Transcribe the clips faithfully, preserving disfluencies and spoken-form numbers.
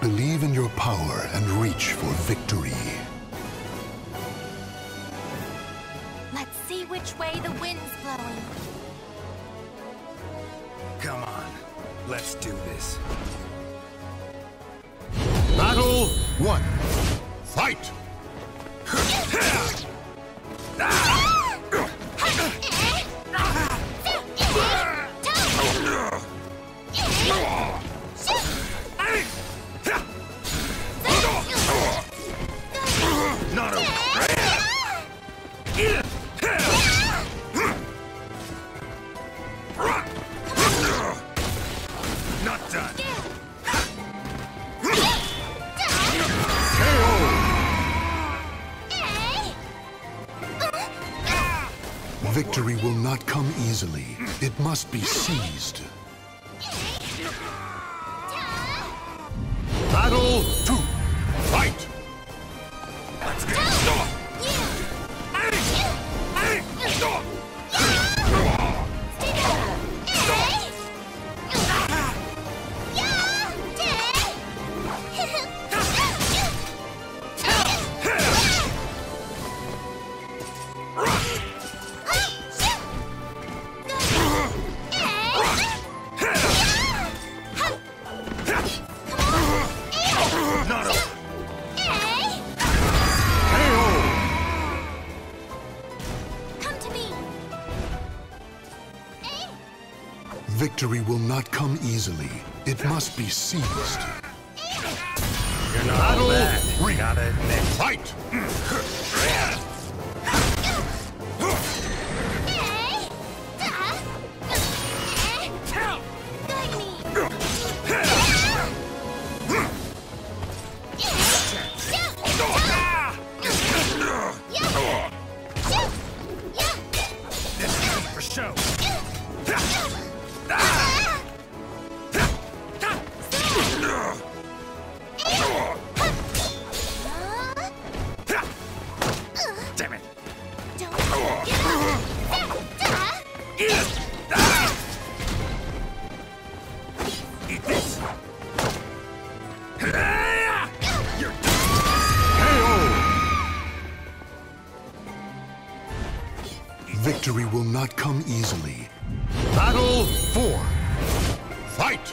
Believe in your power and reach for victory. Let's see which way the wind's blowing. Come on, let's do this. Battle one. Fight! Not over. Not done. Victory will not come easily. It must be seized. Battle two. Fight! Let's go. Not over. Come to me. Victory will not come easily. It must be seized. You're not Battle all bad. three. Gotta admit. Fight! For show. Damn it. Eat this. You're Victory will not come easily. Battle four. Fight!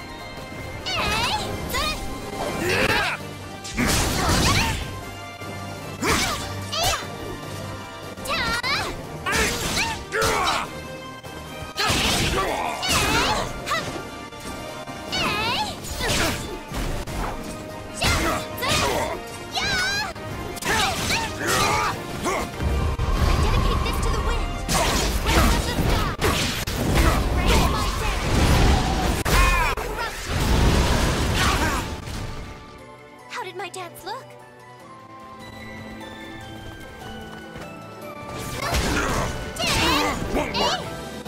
How did my dance look? Won't work.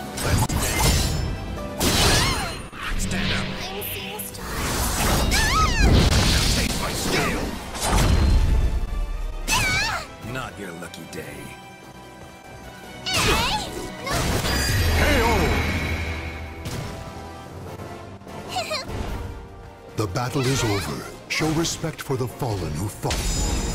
Let's stand up. I'm seeing stars. Take my scale. Not your lucky day. The battle is over. Show respect for the fallen who fought.